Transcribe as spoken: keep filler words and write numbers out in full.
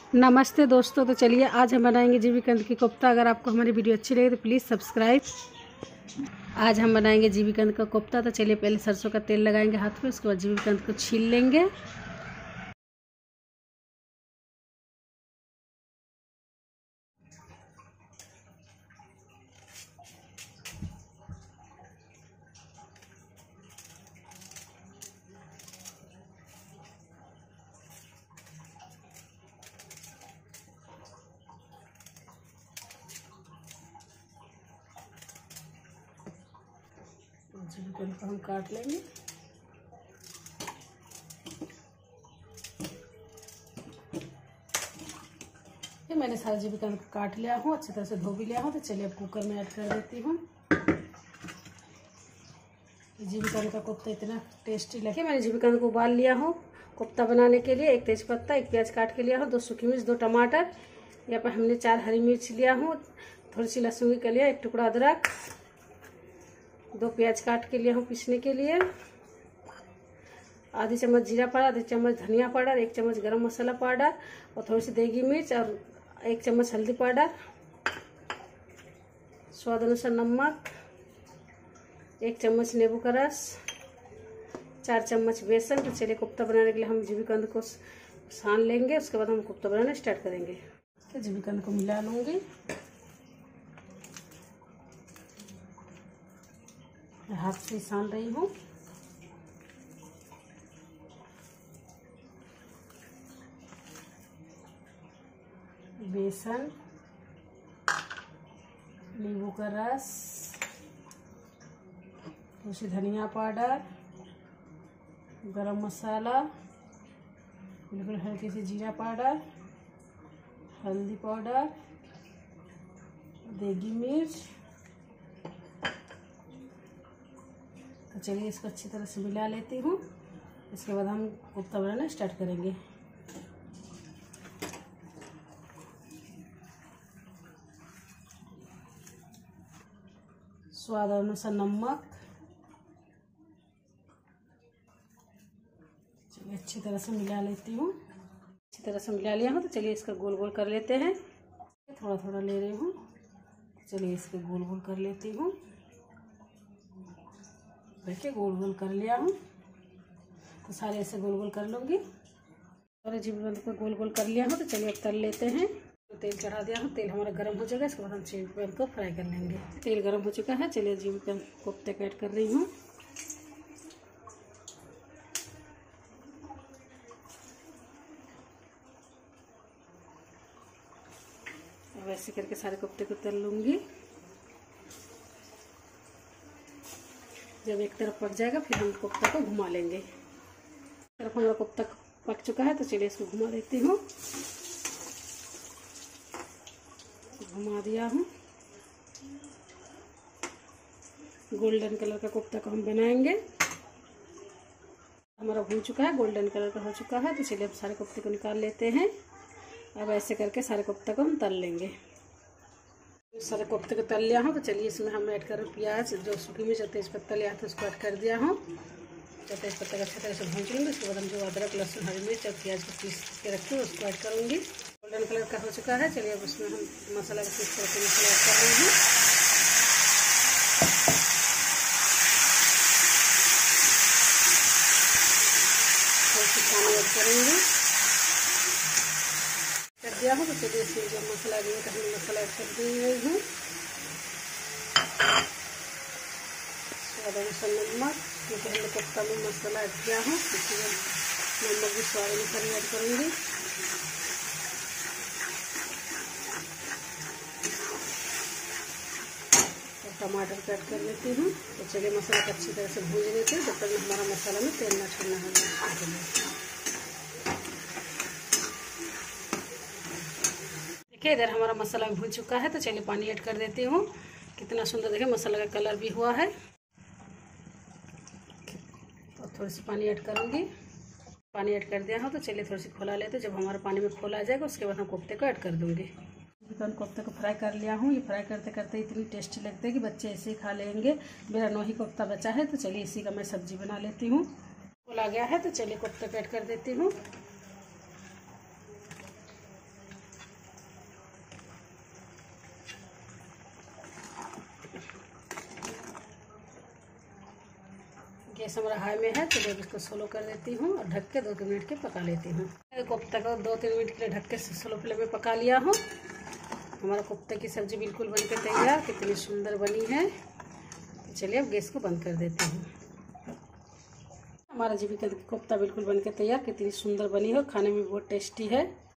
नमस्ते दोस्तों, तो चलिए आज हम बनाएंगे जीवीकंद की कोफ्ता। अगर आपको हमारी वीडियो अच्छी लगे तो प्लीज़ सब्सक्राइब। आज हम बनाएंगे जीवीकंद का कोफ्ता। तो चलिए पहले सरसों का तेल लगाएंगे हाथ में, उसके बाद जीवीकंद को छील लेंगे। जीवीकंद को हम काट लेंगे। ये मैंने सारा जीवीकंद को काट लिया हूँ, अच्छी तरह से धो भी लिया हूँ। तो चलिए अब कुकर में ऐड कर देती हूँ। जीवीकंद का कोफ्ता इतना टेस्टी लगे। मैंने जीवीकंद को उबाल लिया हूँ। कोफ्ता बनाने के लिए एक तेज़पत्ता, एक प्याज काट के लिया हूँ, दो सूखी मिर्च, दो टमाटर। यहाँ पर हमने चार हरी मिर्च लिया हूँ, थोड़ी सी लहसुन की कलियाँ, एक टुकड़ा अदरक, दो प्याज काट के लिया हूँ पीसने के लिए, आधी चम्मच जीरा पाउडर, आधी चम्मच धनिया पाउडर, एक चम्मच गरम मसाला पाउडर और थोड़ी सी देगी मिर्च और एक चम्मच हल्दी पाउडर, स्वाद अनुसार नमक, एक चम्मच नींबू का रस, चार चम्मच बेसन। तो चलिए कोफ्ता बनाने के लिए हम जीवीकंद को सान लेंगे, उसके बाद हम कोफ्ता बनाना स्टार्ट करेंगे। तो जीवीकंद को मिला लूँगी, हाथ से सान रही हूँ। बेसन, नींबू का रस, कुछ धनिया पाउडर, गरम मसाला, बिल्कुल हल्की सी जीरा पाउडर, हल्दी पाउडर, देगी मिर्च। तो चलिए इसको अच्छी तरह से मिला लेती हूँ। इसके बाद हम कोफ्ता बनाना स्टार्ट करेंगे। स्वाद अनुसार नमक। चलिए अच्छी तरह से मिला लेती हूँ। अच्छी तरह से मिला लिया हूँ। तो चलिए इसका गोल गोल कर लेते हैं। थोड़ा थोड़ा ले रही हूँ। चलिए इसको गोल गोल कर लेती हूँ। देखिए गोल गोल कर लिया हूँ। तो सारे ऐसे गोल गोल कर लूँगी। और जीवीकंद को गोल गोल कर लिया हूँ। तो चलिए अब तल लेते हैं। तो तेल चढ़ा दिया हूँ, तेल हमारा गर्म हो जाएगा। इसके बाद हम जीवीकंद को फ्राई कर लेंगे। तेल गर्म हो चुका है। चलिए जीवीकंद कोफ्ते को ऐड कर रही हूँ। अब ऐसे करके सारे कोफ्ते को तल लूँगी। जब एक तरफ पक जाएगा फिर हम कोफ्ता को घुमा लेंगे। एक तरफ हमारा कोफ्ता पक चुका है। तो चलिए इसको घुमा देती हूँ। घुमा दिया हूँ। गोल्डन कलर का कोफ्ता को हम बनाएंगे। हमारा भून चुका है, गोल्डन कलर का हो चुका है। तो चलिए अब सारे कोफ्ते को निकाल लेते हैं। अब ऐसे करके सारे कोफ्ता को हम तल लेंगे। सारे कोफ्ते को तल लिया हूँ। तो चलिए इसमें हम ऐड करें प्याज, जो सूखी मिर्च और तेज़पत्ता लिया था उसको ऐड कर दिया हूँ। तो तेज़पत्ता को अच्छी तरह से भून लूँगी। उसके बाद हम जो अदरक, लहसुन, हरी मिर्च और प्याज को पीस के रखी हूँ उसको ऐड करूँगी। गोल्डन कलर का हो चुका है। चलिए अब उसमें हम मसाला को पीस करके मसाला ऐड कर रही हूँ। थोड़ी सी पानी ऐड करेंगे। कर दिया हूँ। तो चलिए इसमें जो मसाला दिया था हमने मसाला ऐड कर दी गई हूँ। स्वाद अनुसार नमक, क्योंकि हमने कोफ्ता में मसाला ऐड किया हूँ, इसलिए नमक भी स्वाद अनुसार ऐड करूँगी। और टमाटर को ऐड कर लेती हूँ। तो चलिए मसाला को अच्छी तरह से भून लेते हैं जब तक हमारा मसाला में तेल ना छोड़ना है। देखिए इधर हमारा मसाला भून चुका है। तो चलिए पानी ऐड कर देती हूँ। कितना सुंदर देखिए मसाला का कलर भी हुआ है। तो थोड़ी सी पानी ऐड करूँगी। पानी ऐड कर दिया हूँ। तो चलिए थोड़ी सी खोला लेते हैं। जब हमारे पानी में खोला आ जाएगा उसके बाद हम कोफ्ते को ऐड कर दूँगी। चिकन कोफ्ते को फ्राई कर लिया हूँ। ये फ्राई करते करते इतनी टेस्टी लगती है कि बच्चे ऐसे ही खा लेंगे। मेरा नौ ही कोफ्ता बचा है। तो चलिए इसी का मैं सब्जी बना लेती हूँ। खोला गया है। तो चलिए कोफ्ते को ऐड कर देती हूँ। गैस हमारा हाई में है तो जब इसको स्लो कर देती हूँ और ढक के दो तीन मिनट के पका लेती हूँ। कोफ्ता को दो तीन मिनट के लिए ढक के स्लो फ्लेम में पका लिया हूँ। हमारा कोफ्ते की सब्ज़ी बिल्कुल बन के तैयार, कितनी सुंदर बनी है। तो चलिए अब गैस को बंद कर देती हूँ। हमारा जीविका कोफ्ता बिल्कुल बन के तैयार, कितनी सुंदर बनी है, खाने में बहुत टेस्टी है।